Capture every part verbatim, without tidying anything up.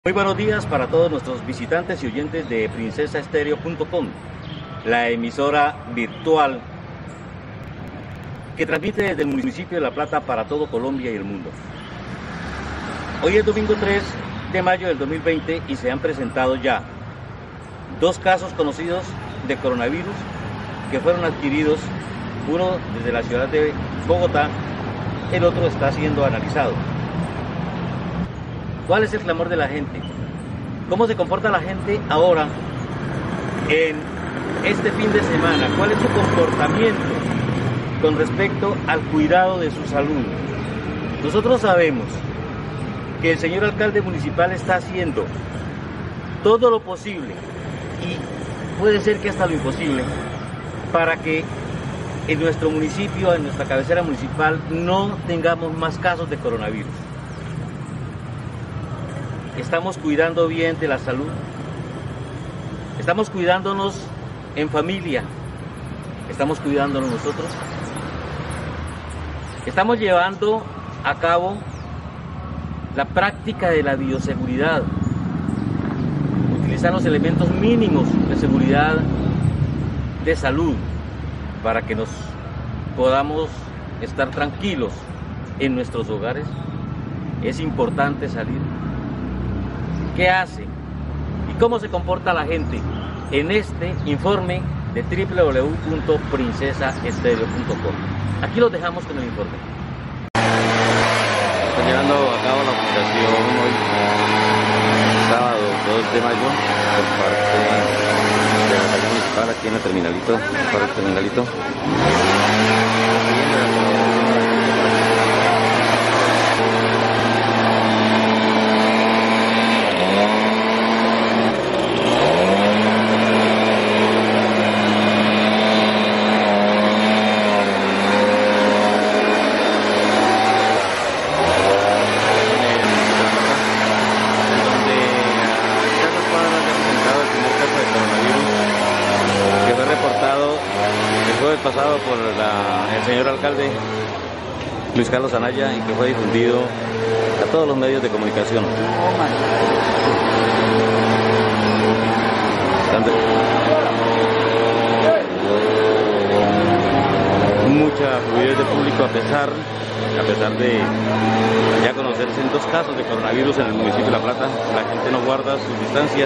Muy buenos días para todos nuestros visitantes y oyentes de princesa estéreo punto com, la emisora virtual que transmite desde el municipio de La Plata para todo Colombia y el mundo. Hoy es domingo tres de mayo del dos mil veinte y se han presentado ya dos casos conocidos de coronavirus que fueron adquiridos, uno desde la ciudad de Bogotá, el otro está siendo analizado. ¿Cuál es el clamor de la gente? ¿Cómo se comporta la gente ahora en este fin de semana? ¿Cuál es su comportamiento con respecto al cuidado de su salud? Nosotros sabemos que el señor alcalde municipal está haciendo todo lo posible y puede ser que hasta lo imposible para que en nuestro municipio, en nuestra cabecera municipal, no tengamos más casos de coronavirus. Estamos cuidando bien de la salud, estamos cuidándonos en familia, estamos cuidándonos nosotros, estamos llevando a cabo la práctica de la bioseguridad, utilizar los elementos mínimos de seguridad de salud para que nos podamos estar tranquilos en nuestros hogares. Es importante salir. ¿Qué hace y cómo se comporta la gente en este informe de doble u doble u doble u punto princesa estéreo punto com? Aquí los dejamos con el informe. Está llevando a cabo la operación hoy, sábado dos de mayo, por parte de la calle municipal aquí en el terminalito, para el terminalito. Fue pasado por la, el señor alcalde Luis Carlos Anaya y que fue difundido a todos los medios de comunicación. Mucha fluidez de público a pesar, a pesar de ya conocerse en dos casos de coronavirus en el municipio de La Plata. La gente no guarda sus distancias,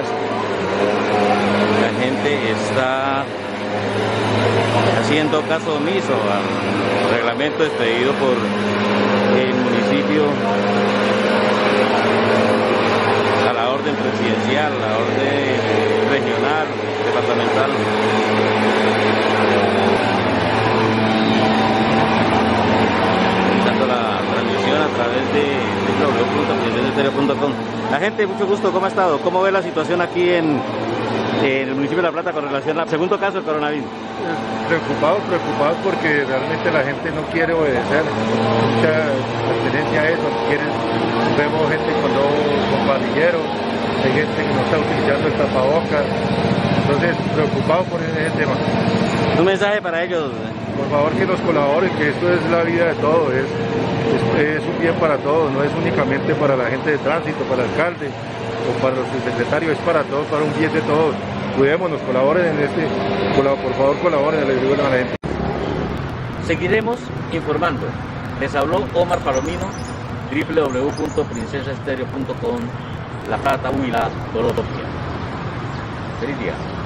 la gente está haciendo caso omiso al reglamento expedido por el municipio, a la orden presidencial, a la orden regional, departamental. Dando la transmisión a través de doble u doble u doble u punto princesa estéreo punto com. La gente, mucho gusto, ¿cómo ha estado? ¿Cómo ve la situación aquí en en el municipio de La Plata con relación al segundo caso de coronavirus? Preocupados, preocupados porque realmente la gente no quiere obedecer, mucha pertenencia a eso, quieren, vemos gente con los con pandilleros, hay gente que no está utilizando el tapabocas, entonces preocupados por ese tema. Un mensaje para ellos. Por favor que nos colaboren, que esto es la vida de todos, es, es, es un bien para todos, no es únicamente para la gente de tránsito, para el alcalde o para los secretarios, es para todos, para un bien de todos. Cuidémonos, colaboren en este, por favor colaboren, le digo a la gente. Seguiremos informando. Les habló Omar Palomino, doble u doble u doble u punto princesa estéreo punto com, La Plata, Huila, Colombia. Feliz día.